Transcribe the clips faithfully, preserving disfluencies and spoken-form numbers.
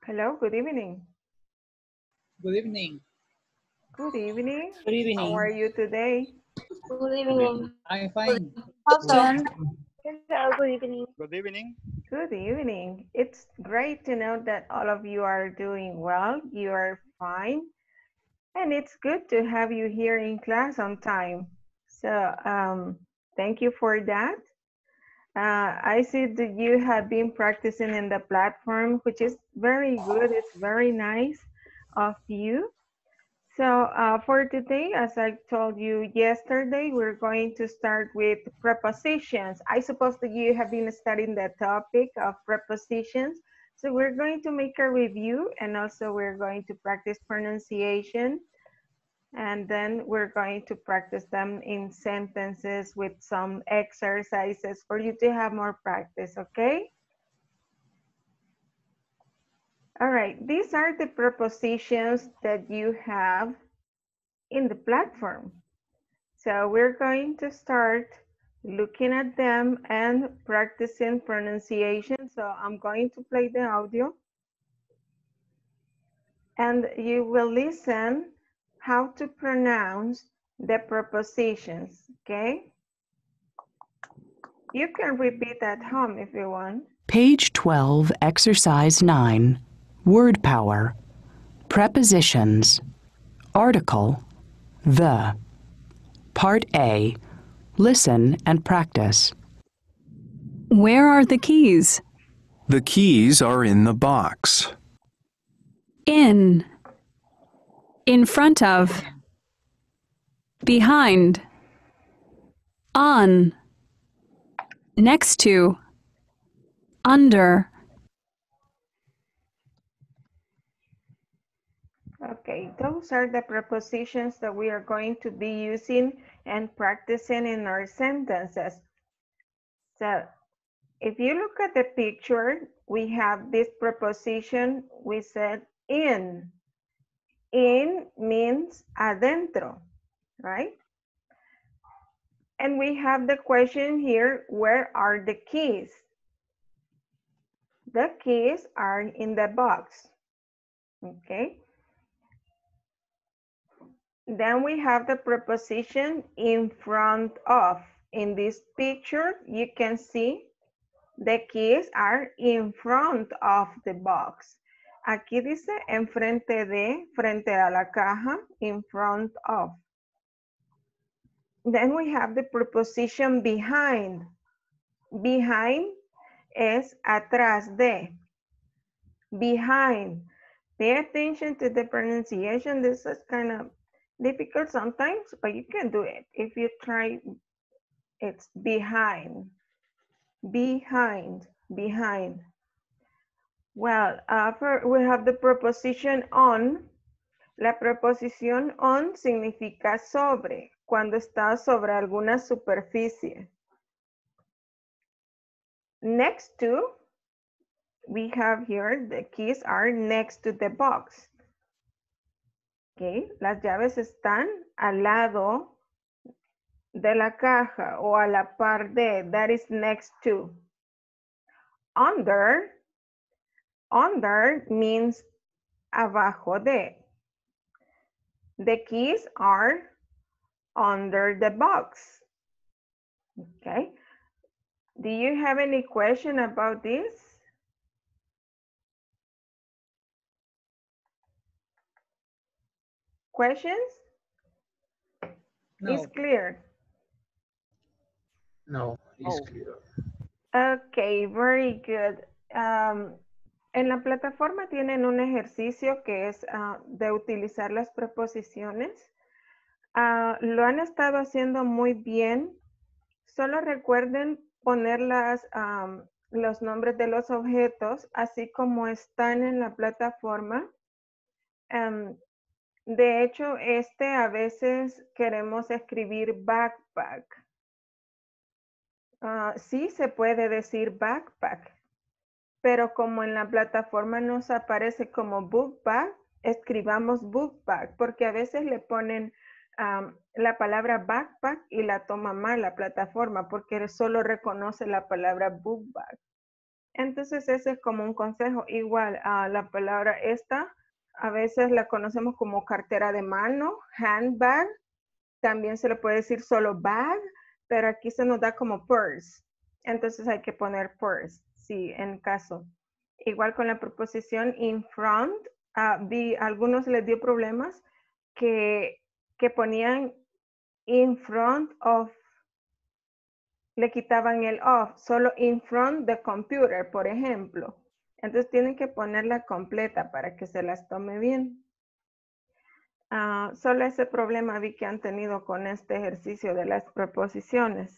Hello, good evening. Good evening. Good evening. Good evening. How are you today? Good evening. I'm fine. Also, hello, good evening. Good evening. Good evening. It's great to know that all of you are doing well. You are fine. And it's good to have you here in class on time. So um, thank you for that. Uh, I see that you have been practicing in the platform, which is very good. It's very nice of you. So uh, for today, as I told you yesterday, we're going to start with prepositions. I suppose that you have been studying the topic of prepositions. So we're going to make a review, and also we're going to practice pronunciation. And then we're going to practice them in sentences with some exercises for you to have more practice, okay? All right, these are the prepositions that you have in the platform. So we're going to start looking at them and practicing pronunciation. So I'm going to play the audio and you will listen how to pronounce the prepositions, okay? You can repeat at home if you want. Page twelve, Exercise nine, Word Power, Prepositions, Article, the. Part A, Listen and Practice. Where are the keys? The keys are in the box. In. In front of. Behind. On. Next to. Under. Okay, those are the prepositions that we are going to be using and practicing in our sentences. So if you look at the picture, we have this preposition, we said in. In means adentro, right? And we have the question here, where are the keys? The keys are in the box, okay? Then we have the preposition in front of. In this picture, you can see the keys are in front of the box. Aquí dice enfrente de, frente a la caja, in front of. Then we have the preposition behind. Behind es atrás de. Behind. Pay attention to the pronunciation. This is kind of difficult sometimes, but you can do it. If you try, it's behind. Behind. Behind. Well, uh, for, we have the preposition on. La preposición on significa sobre, cuando está sobre alguna superficie. Next to, we have here, the keys are next to the box. Okay, las llaves están al lado de la caja o a la par de, that is next to. Under, under means abajo de. The keys are under the box. Okay. Do you have any question about this? Questions? No. It's clear. No, it's Oh. clear. Okay, very good. Um, en la plataforma tienen un ejercicio que es uh, de utilizar las preposiciones. Uh, lo han estado haciendo muy bien. Solo recuerden poner las, um, los nombres de los objetos así como están en la plataforma. Um, de hecho, este a veces queremos escribir backpack. Uh, sí se puede decir backpack, pero como en la plataforma nos aparece como book bag, escribamos book bag, porque a veces le ponen um, la palabra backpack y la toma mal la plataforma, porque solo reconoce la palabra book bag. Entonces ese es como un consejo. Igual a la palabra esta, a veces la conocemos como cartera de mano, handbag. También se le puede decir solo bag, pero aquí se nos da como purse. Entonces hay que poner purse, sí, en caso. Igual con la preposición in front, uh, vi, a algunos les dio problemas que, que ponían in front of, le quitaban el of, solo in front the computer, por ejemplo. Entonces tienen que ponerla completa para que se las tome bien. Uh, solo ese problema vi que han tenido con este ejercicio de las preposiciones.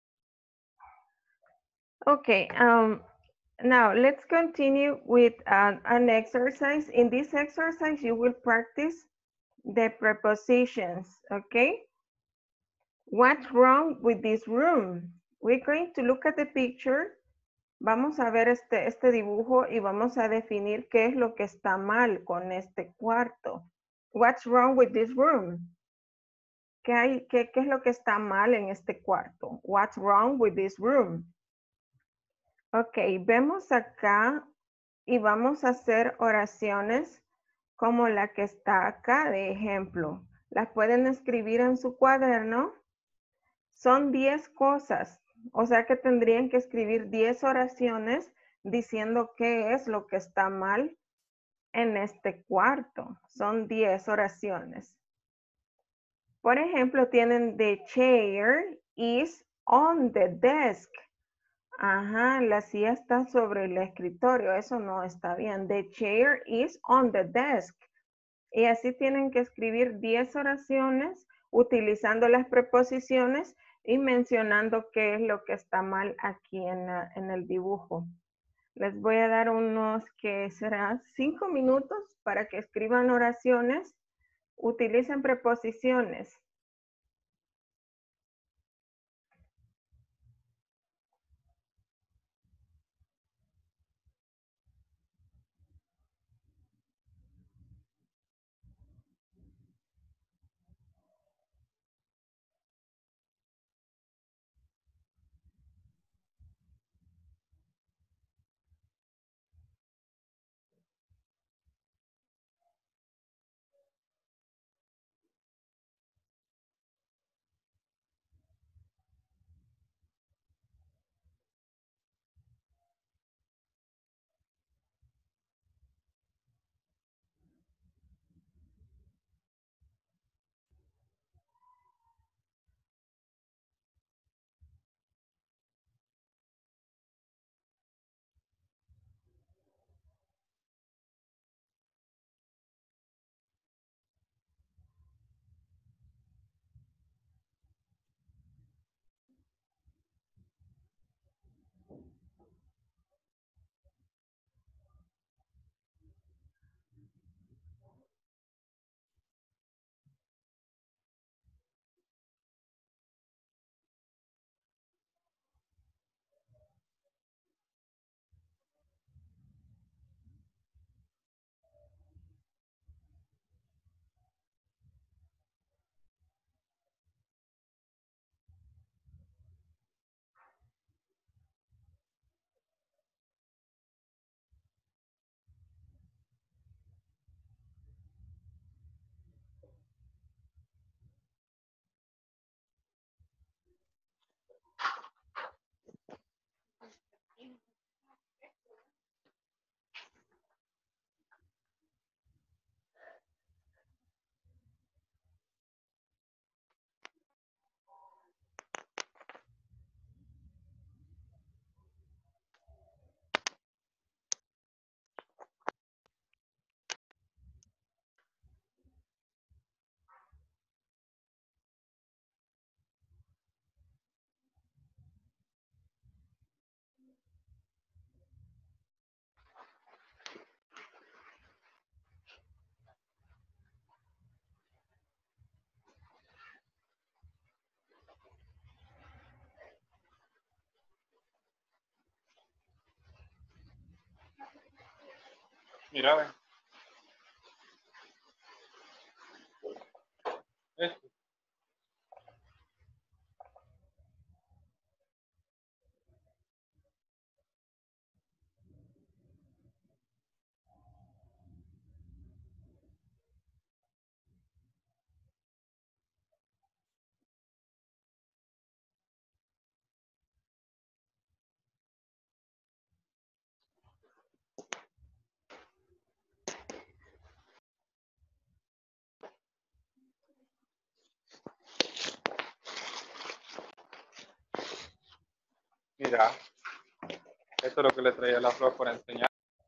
Okay, um, now let's continue with uh, an exercise. In this exercise, you will practice the prepositions, okay? What's wrong with this room? We're going to look at the picture. Vamos a ver este, este dibujo y vamos a definir qué es lo que está mal con este cuarto. What's wrong with this room? ¿Qué, hay, qué, ¿Qué es lo que está mal en este cuarto? What's wrong with this room? Ok, vemos acá y vamos a hacer oraciones como la que está acá de ejemplo. Las pueden escribir en su cuaderno. Son diez cosas, o sea que tendrían que escribir diez oraciones diciendo qué es lo que está mal en este cuarto. Son diez oraciones. Por ejemplo, tienen the chair is on the desk. Ajá, la silla está sobre el escritorio. Eso no está bien. The chair is on the desk. Y así tienen que escribir diez oraciones utilizando las preposiciones y mencionando qué es lo que está mal aquí en, la, en el dibujo. Les voy a dar unos que será cinco minutos para que escriban oraciones. Utilicen preposiciones. Mira, ven. Esto. Mira, esto es lo que le traía la flor para enseñar.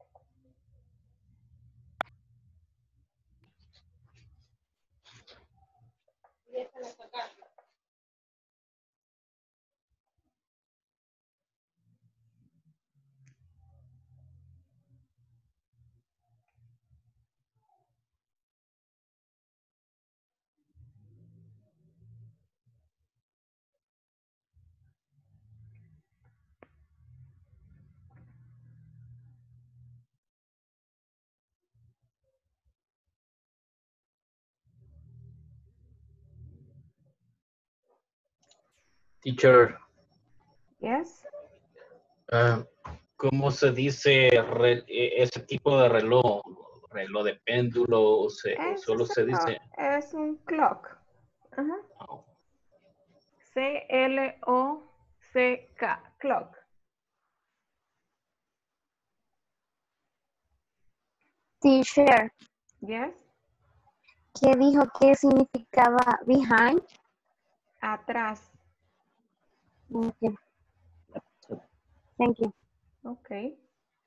Teacher, Yes. ah, ¿cómo se dice re- e- ese tipo de reloj? ¿Reloj de péndulo o, se- o Es, solo se dice? es un clock. Ajá. Oh, C L O C K, clock. Teacher, Yes. ¿qué dijo que significaba behind? Atrás. Okay. Thank you. Ok.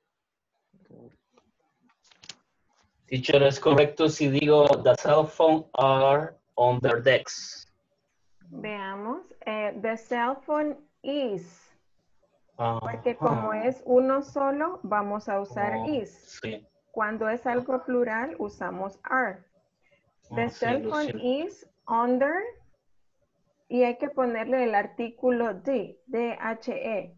Teacher, ¿es correcto si digo the cell phone are on their decks? Veamos. Eh, the cell phone is. Ah, Porque como es uno solo, vamos a usar oh, is. sí. Cuando es algo plural, usamos are. The Oh, sí, cell lo phone siento. is under. Y hay que ponerle el artículo D, D H E.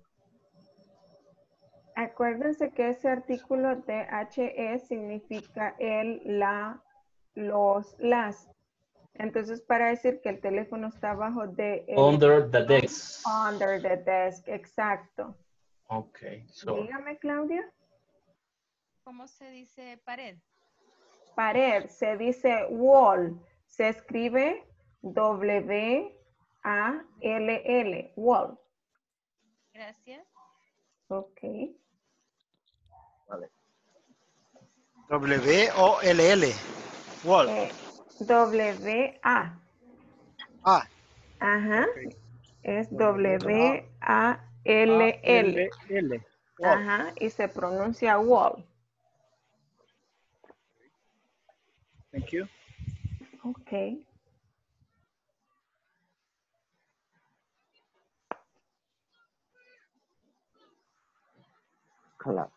Acuérdense que ese artículo D H E significa el, la, los, las. Entonces, para decir que el teléfono está abajo de el Under the decks. under the desk, exacto. Okay, so Dígame, Claudia. ¿Cómo se dice pared? Pared, se dice wall. Se escribe W A L L, wall. Gracias. Ok. W O L L. Wall. Eh, W A. Ah. Ajá. Okay. Es W W A L L. L. Ajá. Y se pronuncia wall. Thank you. Ok. Clock.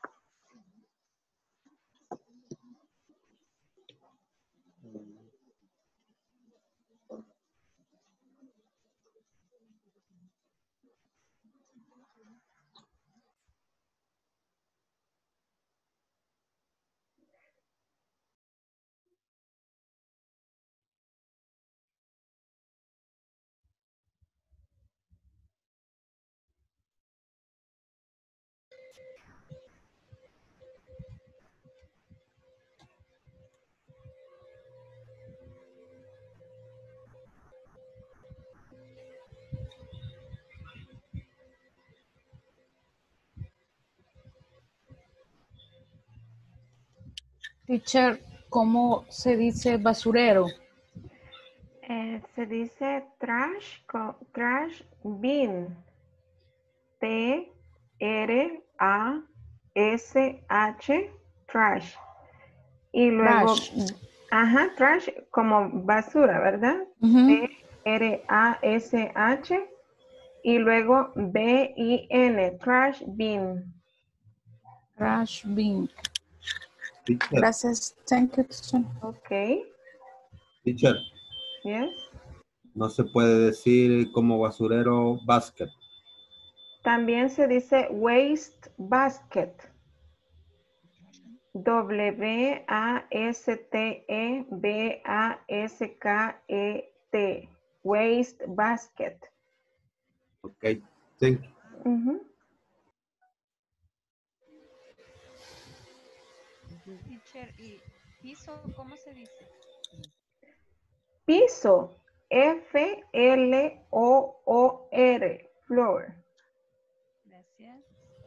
Teacher, ¿cómo se dice basurero? Eh, se dice trash, co- trash bin. T R A S H, trash. Y luego, Trash. ajá, trash como basura, ¿verdad? Ujú. T R A S H. Y luego B I N, trash bin. Trash bin. Teacher, Gracias. Thank you, teacher. Ok. teacher, Yes. no se puede decir como basurero basket. También se dice waste basket. W A S T E B A S K E T. Waste basket. Ok, thank you. Ujú. Teacher, ¿y piso cómo se dice? Piso. F L O O R. Floor. Gracias.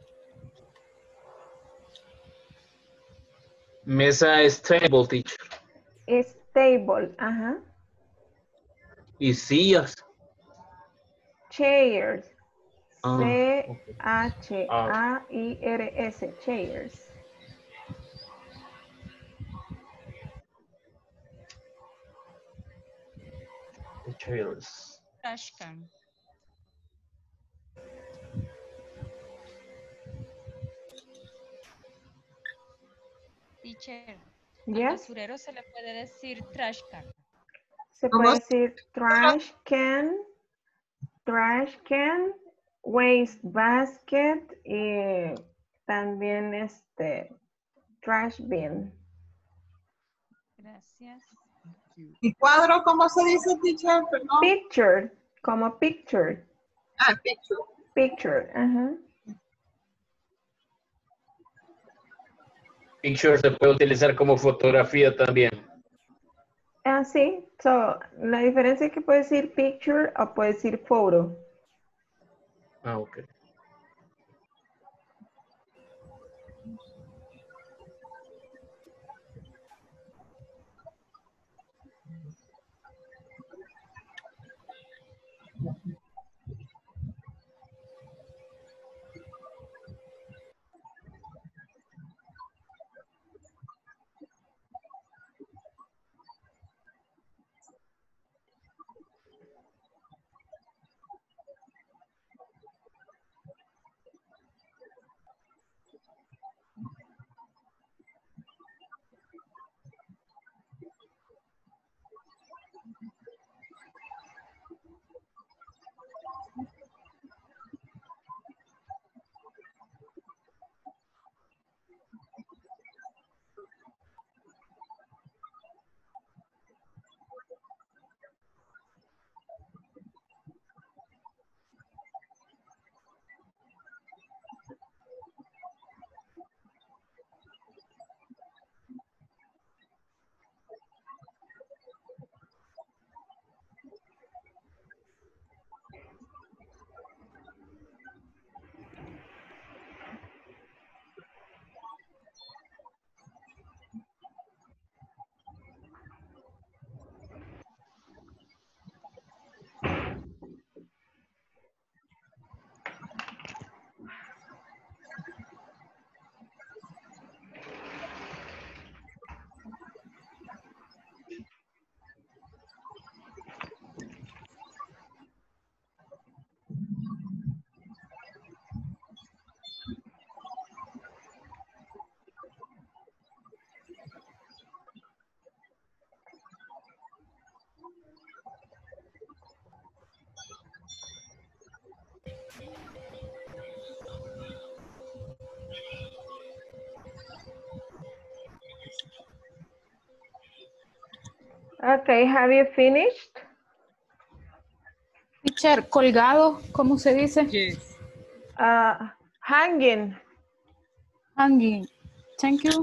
mesa es table, teacher. Stable. Ajá. Y sillas. Chairs. C H A I R S, chairs. Chairs. Trash can. Teacher, al Yes. basurero se le puede decir trash can. Se puede decir trash can, trash can, waste basket y también este trash bin. Gracias. ¿Y cuadro cómo se dice, teacher? Perdón. Picture, como picture. Ah, picture. Picture, ajá. Picture se puede utilizar como fotografía también. Ah, sí. So, la diferencia es que puede decir picture o puede decir photo. Ah, ok. Okay, have you finished? Teacher, colgado, ¿cómo se dice? Yes. Uh, hanging. Hanging. Thank you.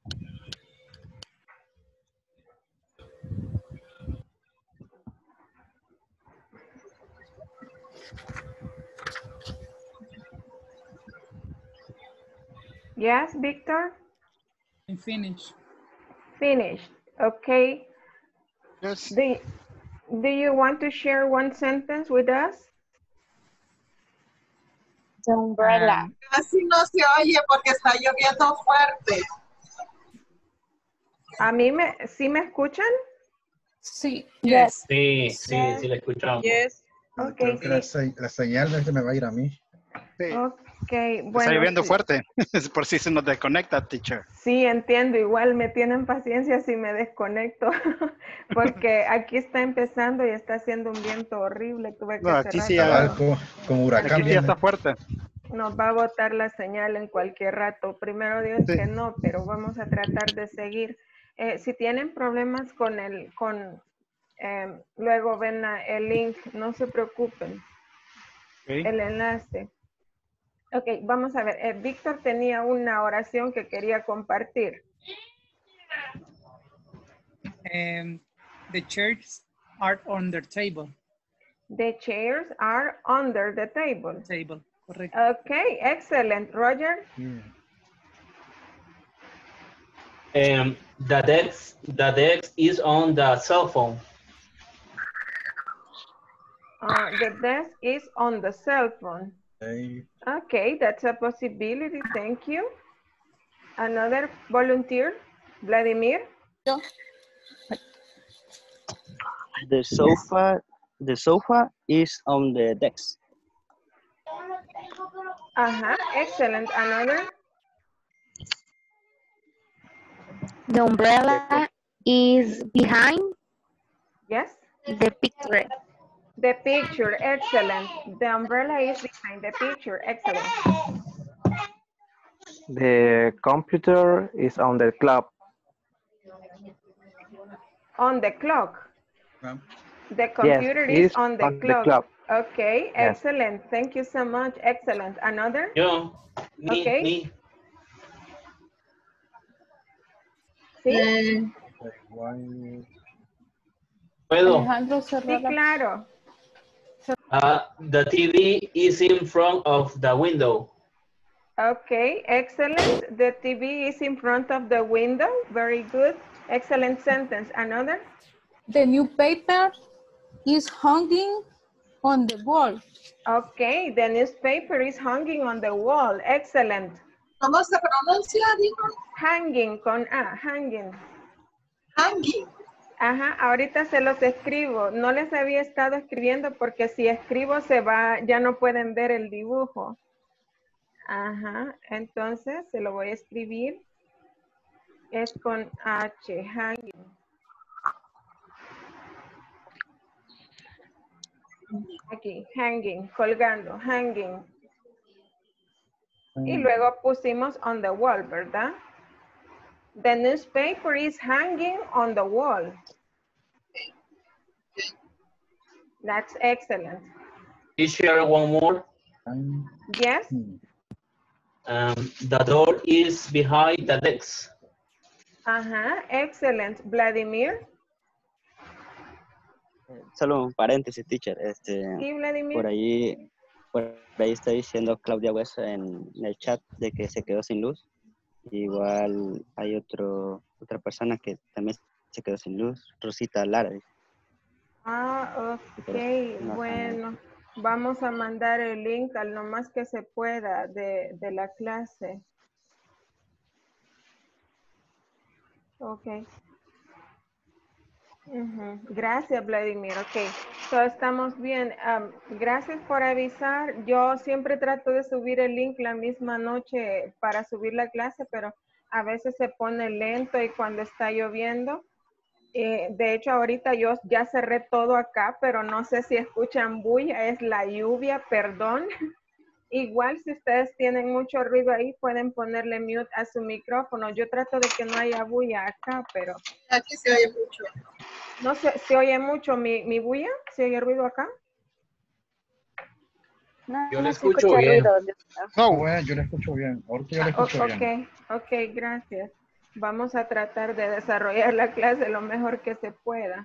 Yes, Victor? I'm finished. Finished. Okay. Yes. Do, do you want to share one sentence with us? The umbrella. Um, Casi no se oye porque está lloviendo fuerte. ¿A mí me, sí me escuchan? Sí. Yes. Sí, sí, sí la escuchamos. Yes. Ok, Creo que la, sí. se- la señal es que me va a ir a mí. Sí. Ok, Está bueno. lloviendo sí. fuerte. Es por si se nos desconecta, teacher. Sí, entiendo. Igual me tienen paciencia si me desconecto. Porque aquí está empezando y está haciendo un viento horrible. Tuve que No, aquí cerrar sí todo. ya- Cabal, co- como huracán Aquí sí ya viene. está fuerte. Nos va a botar la señal en cualquier rato. Primero Dios Sí. que no, pero vamos a tratar de seguir. Eh, si tienen problemas con el, con, eh, luego ven a- el link, no se preocupen. Ok. El enlace. Ok, vamos a ver. Eh, Víctor tenía una oración que quería compartir. Um, the chairs are on the table. The chairs are under the table. Table, correcto. Okay, excellent. Roger? Um, the desk, the desk is on the cell phone. Uh, the desk is on the cell phone. Hey, Okay, that's a possibility. Thank you. Another volunteer, Vladimir. The sofa, the sofa is on the desk. Uh-huh, excellent. Another? The umbrella is behind Yes? the picture. The picture, excellent. The umbrella is behind the picture, excellent. The computer is on the clock. On the clock. um, The Yes, computer is is on the on the clock. clock. Okay, Yes. excellent. Thank you so much. Excellent. Another? Yo, me, Okay. me. ¿Sí? why- Puedo. Alejandro cerró Sí, la... claro. Uh, the T V is in front of the window. Okay, excellent. The T V is in front of the window. Very good. Excellent sentence. Another? The newspaper is hanging on the wall. Okay, the newspaper is hanging on the wall. Excellent. ¿Cómo se pronuncia, dijo? Hanging con A, hanging. Hanging. Ajá, ahorita se los escribo. No les había estado escribiendo porque si escribo se va, ya no pueden ver el dibujo. Ajá, entonces se lo voy a escribir. Es con H, hanging. Aquí, hanging, colgando, hanging. Y luego pusimos on the wall, ¿verdad? The newspaper is hanging on the wall. That's excellent. Teacher, one more. Yes? Um, the door is behind the desk. Ajá, excellent. Vladimir? Solo un paréntesis, teacher. Este, Sí, Vladimir. por ahí, por ahí está diciendo Claudia Hueso en el chat de que se quedó sin luz. Igual hay otro, otra persona que también se quedó sin luz, Rosita Lara. Ah, ok, No, bueno. Vamos a mandar el link al lo más que se pueda de, de la clase. Ok. Ujú. Gracias, Vladimir. Ok, so, estamos bien. Um, gracias por avisar. Yo siempre trato de subir el link la misma noche para subir la clase, pero a veces se pone lento y cuando está lloviendo. Eh, de hecho, ahorita yo ya cerré todo acá, pero no sé si escuchan bulla, es la lluvia, perdón. Igual si ustedes tienen mucho ruido ahí, pueden ponerle mute a su micrófono. Yo trato de que no haya bulla acá, pero... Aquí se oye mucho. No sé, ¿se oye mucho mi, mi bulla? ¿Se oye ruido acá? No, Yo le no se escucho escucha bien. ruido. No, bueno, yo le escucho bien. Ahorita yo le Ah, o- escucho bien. ok, ok, gracias. Vamos a tratar de desarrollar la clase lo mejor que se pueda.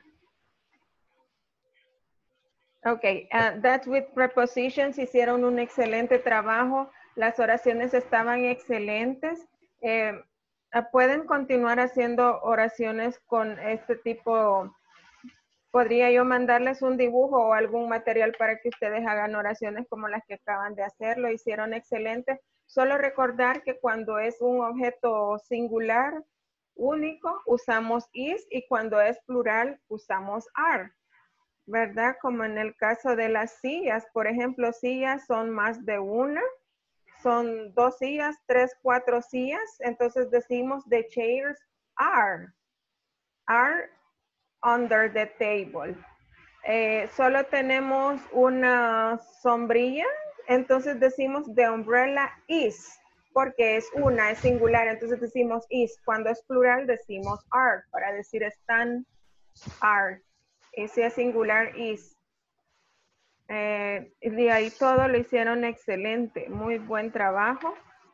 Ok, uh, that's with prepositions. Hicieron un excelente trabajo. Las oraciones estaban excelentes. Eh, uh, pueden continuar haciendo oraciones con este tipo. Podría yo mandarles un dibujo o algún material para que ustedes hagan oraciones como las que acaban de hacer. Lo hicieron excelente. Solo recordar que cuando es un objeto singular, único, usamos is, y cuando es plural, usamos are. ¿Verdad? Como en el caso de las sillas, por ejemplo, sillas son más de una, son dos sillas, tres, cuatro sillas, entonces decimos the chairs are, are under the table. Eh, solo tenemos una sombrilla, entonces decimos the umbrella is, porque es una, es singular, entonces decimos is. Cuando es plural decimos are, para decir están, are. Ese es singular is. Eh, de ahí todo lo hicieron excelente. Muy buen trabajo.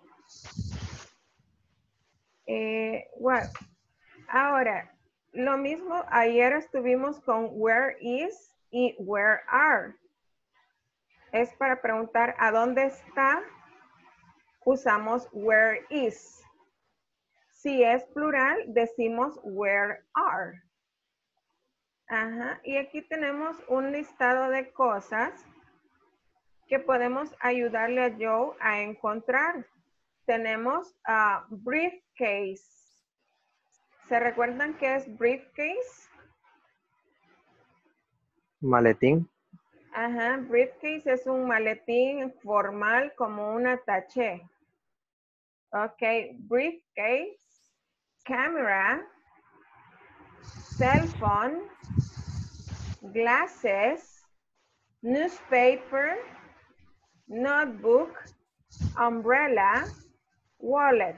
Eh, bueno, ahora, lo mismo, ayer estuvimos con where is y where are. Es para preguntar a dónde está, usamos where is. Si es plural, decimos where are. Ajá, y aquí tenemos un listado de cosas que podemos ayudarle a Joe a encontrar. Tenemos a briefcase. ¿Se recuerdan qué es briefcase? Maletín. Ajá, briefcase es un maletín formal como un attaché. Ok, briefcase, camera, cell phone, glasses, newspaper, notebook, umbrella, wallet.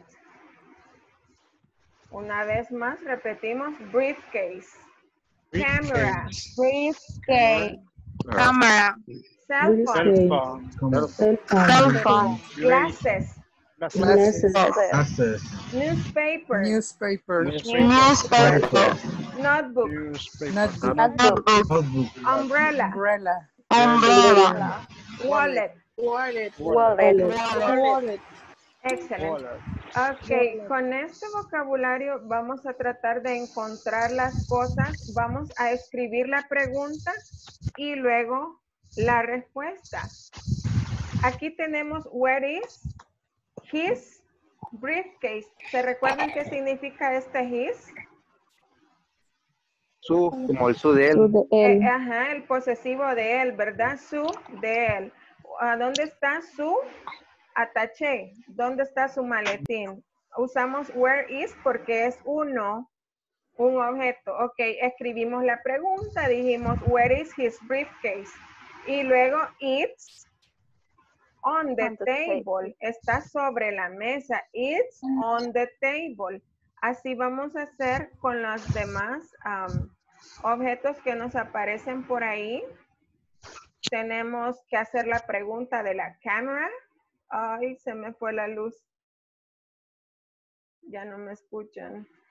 Una vez más repetimos briefcase, camera, Briefcase. Cámara. cell phone, Cell phone. Cell phone. glasses, Glasses. Glasses. newspaper, Newspaper. Newspaper. notebook, Newspaper. Notebook. Notebook. umbrella, Umbrella. Umbrella. wallet. Wallet. Wallet. Wallet. Excelente. Ok, con este vocabulario vamos a tratar de encontrar las cosas. Vamos a escribir la pregunta y luego la respuesta. Aquí tenemos where is his briefcase. ¿Se recuerdan qué significa este his? Su, como el su de él. Eh, ajá, el posesivo de él, ¿verdad? Su de él. ¿A dónde está su attaché? ¿Dónde está su maletín? Usamos where is porque es uno, un objeto. Ok, escribimos la pregunta, dijimos where is his briefcase? Y luego it's on the table. Está sobre la mesa. It's on the table. Así vamos a hacer con los demás um, objetos que nos aparecen por ahí. Tenemos que hacer la pregunta de la cámara. Ay, se me fue la luz. Ya no me escuchan.